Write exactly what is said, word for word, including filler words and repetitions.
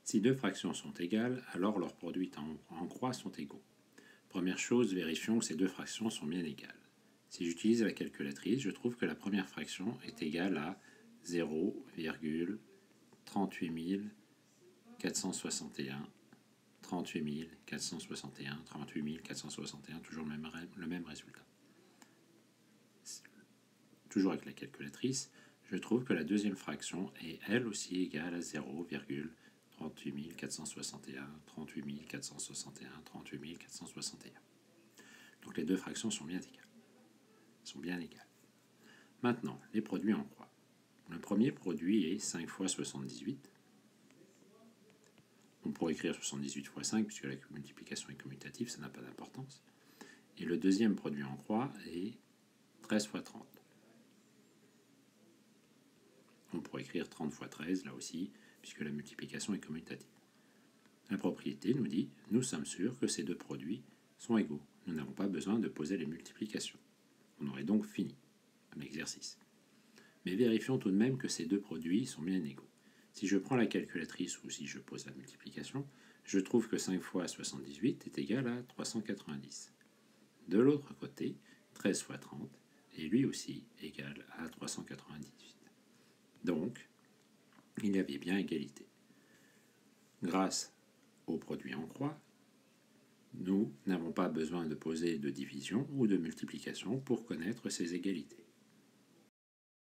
Si deux fractions sont égales, alors leurs produits en, en croix sont égaux. Première chose, vérifions que ces deux fractions sont bien égales. Si j'utilise la calculatrice, je trouve que la première fraction est égale à zéro virgule trente-huit mille quatre cent soixante et un, trente-huit mille quatre cent soixante et un, trente-huit mille quatre cent soixante et un, toujours le même, le même résultat. Toujours avec la calculatrice, je trouve que la deuxième fraction est elle aussi égale à zéro virgule trente-huit mille quatre cent soixante et un, trente-huit mille quatre cent soixante et un, trente-huit mille quatre cent soixante et un. Donc les deux fractions sont bien égales. sont bien égales. Maintenant, les produits en croix. Le premier produit est cinq fois soixante-dix-huit. On pourrait écrire soixante-dix-huit fois cinq, puisque la multiplication est commutative, ça n'a pas d'importance. Et le deuxième produit en croix est treize fois trente. On pourrait écrire trente fois treize, là aussi, puisque la multiplication est commutative. La propriété nous dit, nous sommes sûrs que ces deux produits sont égaux. Nous n'avons pas besoin de poser les multiplications. On aurait donc fini l'exercice. Mais vérifions tout de même que ces deux produits sont bien égaux. Si je prends la calculatrice ou si je pose la multiplication, je trouve que cinq fois soixante-dix-huit est égal à trois cent quatre-vingt-dix. De l'autre côté, treize fois trente est lui aussi égal à trois cent quatre-vingt-dix-huit. Donc, il y avait bien égalité. Grâce au produit en croix, nous n'avons pas besoin de poser de division ou de multiplication pour connaître ces égalités.